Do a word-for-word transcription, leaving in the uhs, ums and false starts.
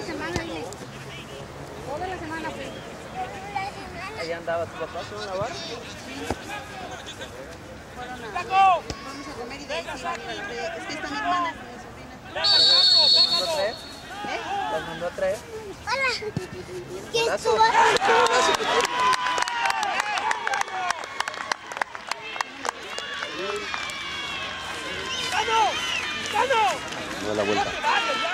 la semana, dile. Toda la semana fui. Ahí andaba tu papá con la barra. Fueron a... Vamos a comer y de ahí se iban a ir a la feria. Es que está mi hermana con mi sobrina. ¿Las mandó a traer? ¿Eh? ¿Las mandó a traer? Hola. ¿Quién Golazo. estuvo? Qué golazo que tiene. ¡Gano! ¡Gano! No da la vuelta. ¡Ya te vayas, ya!